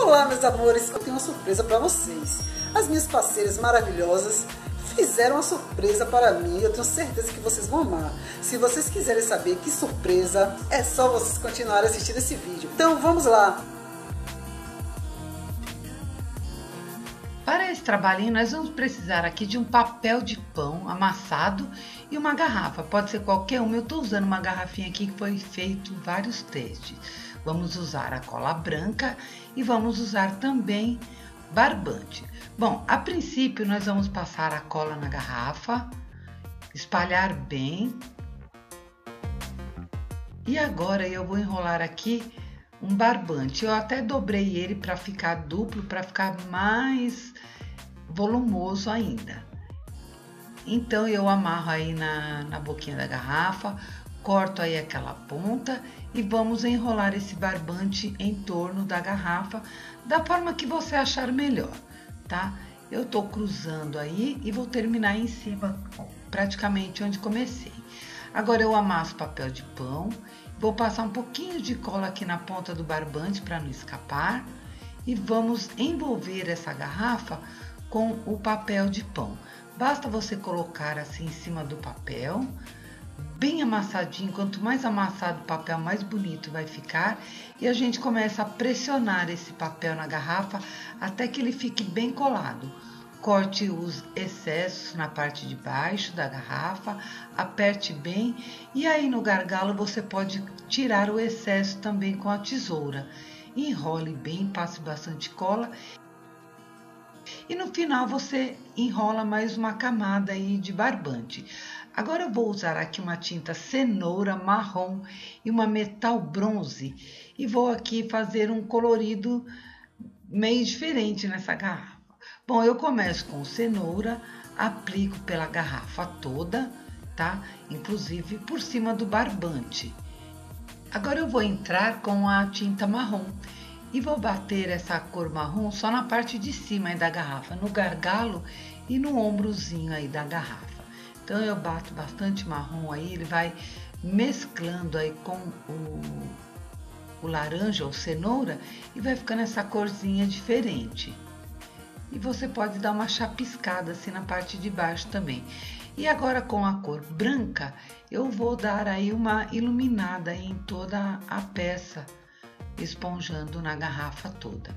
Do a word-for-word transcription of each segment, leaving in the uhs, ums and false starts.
Olá, meus amores, eu tenho uma surpresa para vocês. As minhas parceiras maravilhosas fizeram uma surpresa para mim e eu tenho certeza que vocês vão amar. Se vocês quiserem saber que surpresa, é só vocês continuarem assistindo esse vídeo. Então vamos lá! Para esse trabalhinho nós vamos precisar aqui de um papel de pão amassado e uma garrafa. Pode ser qualquer uma, eu estou usando uma garrafinha aqui que foi feito vários testes. Vamos usar a cola branca e vamos usar também barbante. Bom, a princípio nós vamos passar a cola na garrafa, espalhar bem. E agora eu vou enrolar aqui um barbante. Eu até dobrei ele para ficar duplo, para ficar mais volumoso ainda. Então eu amarro aí na, na boquinha da garrafa, corto aí aquela ponta e vamos enrolar esse barbante em torno da garrafa da forma que você achar melhor, tá? Eu tô cruzando aí e vou terminar em cima, praticamente onde comecei. Agora eu amasso papel de pão, vou passar um pouquinho de cola aqui na ponta do barbante para não escapar e vamos envolver essa garrafa com o papel de pão. Basta você colocar assim em cima do papel, bem amassadinho. Quanto mais amassado o papel, mais bonito vai ficar. E a gente começa a pressionar esse papel na garrafa até que ele fique bem colado. Corte os excessos na parte de baixo da garrafa, aperte bem e aí no gargalo você pode tirar o excesso também com a tesoura. Enrole bem, passe bastante cola e no final você enrola mais uma camada aí de barbante. Agora eu vou usar aqui uma tinta cenoura marrom e uma metal bronze e vou aqui fazer um colorido meio diferente nessa garrafa. Bom, eu começo com cenoura, aplico pela garrafa toda, tá? Inclusive por cima do barbante. Agora eu vou entrar com a tinta marrom e vou bater essa cor marrom só na parte de cima aí da garrafa, no gargalo e no ombrozinho aí da garrafa. Então eu bato bastante marrom aí, ele vai mesclando aí com o, o laranja ou cenoura e vai ficando essa corzinha diferente. E você pode dar uma chapiscada assim na parte de baixo também. E agora com a cor branca, eu vou dar aí uma iluminada em toda a peça, esponjando na garrafa toda.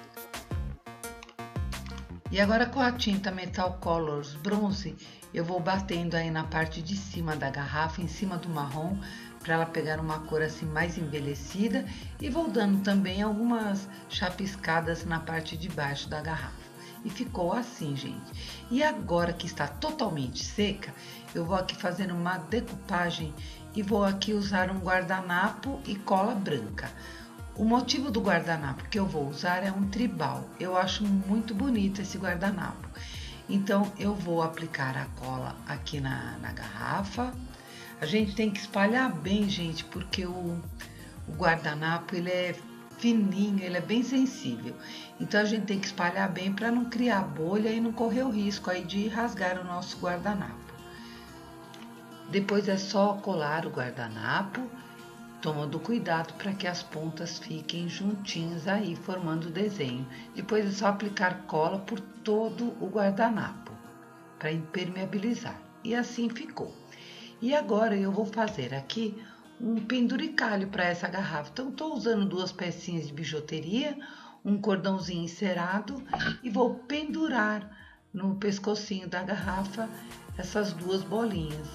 E agora com a tinta Metal Colors bronze, eu vou batendo aí na parte de cima da garrafa, em cima do marrom, para ela pegar uma cor assim mais envelhecida e vou dando também algumas chapiscadas na parte de baixo da garrafa. E ficou assim, gente. E agora que está totalmente seca, eu vou aqui fazendo uma decupagem e vou aqui usar um guardanapo e cola branca. O motivo do guardanapo que eu vou usar é um tribal. Eu acho muito bonito esse guardanapo. Então, eu vou aplicar a cola aqui na, na garrafa. A gente tem que espalhar bem, gente, porque o, o guardanapo, ele é fininho, ele é bem sensível. Então, a gente tem que espalhar bem para não criar bolha e não correr o risco aí de rasgar o nosso guardanapo. Depois é só colar o guardanapo, tomando cuidado para que as pontas fiquem juntinhas aí, formando o desenho. Depois é só aplicar cola por todo o guardanapo, para impermeabilizar. E assim ficou. E agora eu vou fazer aqui um penduricalho para essa garrafa. Então, estou usando duas pecinhas de bijuteria, um cordãozinho encerado e vou pendurar no pescocinho da garrafa essas duas bolinhas,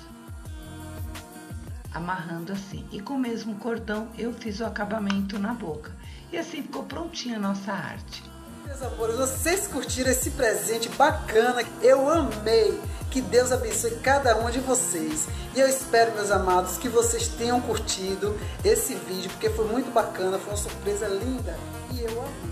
amarrando assim. E com o mesmo cordão eu fiz o acabamento na boca. E assim ficou prontinha a nossa arte. Meus amores, vocês curtiram esse presente bacana? Eu amei! Que Deus abençoe cada uma de vocês. E eu espero, meus amados, que vocês tenham curtido esse vídeo, porque foi muito bacana, foi uma surpresa linda. E eu amei.